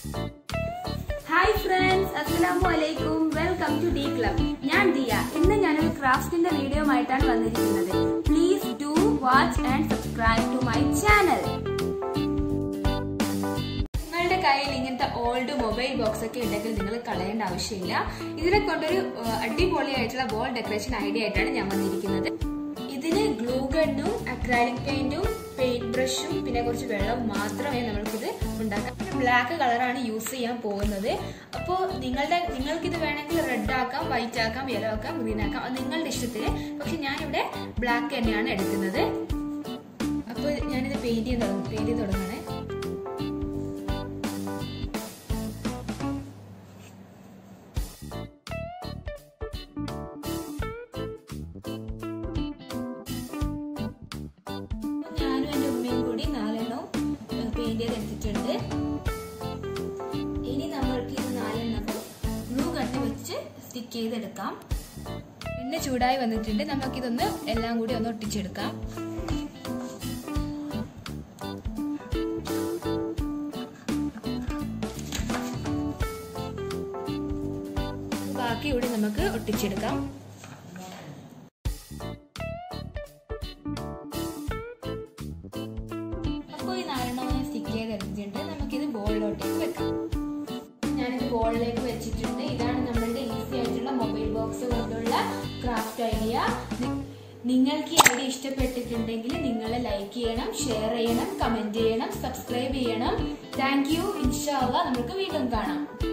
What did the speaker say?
Hi friends, Assalamualaikum. Welcome to D Club. ഞാൻ ദിയ. ഇന്ന് ഞാനൊരു ക്രാഫ്റ്റിന്റെ വീഡിയോ ആയിട്ടാണ് വന്നിരിക്കുന്നത്. Please do watch and subscribe to my channel. നിങ്ങളുടെ കയ്യിൽ ഇങ്ങനത്തെ ഓൾഡ് മൊബൈൽ ബോക്സ് ഒക്കെ ഉണ്ടെങ്കിൽ നിങ്ങൾ കളയേണ്ട ആവശ്യമില്ല. ഇതിനെ കൊണ്ടൊരു അടിപൊളിയായിട്ടുള്ള വാൾ ഡെക്കറേഷൻ ഐഡിയ ആയിട്ടാണ് ഞാൻ വന്നിരിക്കുന്നത്. ഇതിന് ഗ്ലൂ ഗണ്ണും അക്രൈലിക് പെയിന്റും പെയിന്റ് ബ്രഷും പിന്നെ കുറച്ച് വെള്ളം മാത്രമേ നമ്മൾക്കിത് ഉണ്ടാക്കാം. ബ്ലാക്ക് കളറാണ് യൂസ് ചെയ്യാൻ പോകുന്നത്. അപ്പോൾ നിങ്ങൾക്കിത് വേണമെങ്കിൽ റെഡ് ആക്കാം, വൈറ്റ് ആക്കാം, യെല്ലോ ആക്കാം, ഗ്രീൻ ആക്കാം, അത് നിങ്ങളുടെ ഇഷ്ടത്തിന്. പക്ഷെ ഞാനിവിടെ ബ്ലാക്ക് തന്നെയാണ് എടുക്കുന്നത്. അപ്പോൾ ഞാനിത് പെയിന്റ് ചെയ്ത് തുടങ്ങാണ്. എടുത്തിട്ടുണ്ട്. ഇനി നമ്മൾക്ക് ഇത് 4 എണ്ണവും ഗ്ലൂ ഗണ്ണ് വെച്ച് സ്റ്റിക്ക് ചെയ്തെടുക്കാം. എണ്ണ ചൂടായി വന്നിട്ടുണ്ട്. നമുക്കിതൊന്ന് എല്ലാം കൂടി ഒന്ന് ഒട്ടിച്ചെടുക്കാം. ബാക്കി കൂടി നമുക്ക് ഒട്ടിച്ചെടുക്കാം. നമുക്കിത് ബോളിലോട്ടേക്ക് വെക്കാം. ഞാനിത് ബോളിലേക്ക് വെച്ചിട്ടുണ്ട്. ഇതാണ് നമ്മളുടെ ഈസി ആയിട്ടുള്ള മൊബൈൽ ബോക്സ് കൊണ്ടുള്ള ക്രാഫ്റ്റ് ഐഡിയ. നിങ്ങൾക്ക് ഈ ഐഡിയ ഇഷ്ടപ്പെട്ടിട്ടുണ്ടെങ്കിൽ നിങ്ങൾ ലൈക്ക് ചെയ്യണം, ഷെയർ ചെയ്യണം, കമന്റ് ചെയ്യണം, സബ്സ്ക്രൈബ് ചെയ്യണം. Thank you. ഇൻഷാ അല്ലാഹ് നമുക്ക് വീണ്ടും കാണാം.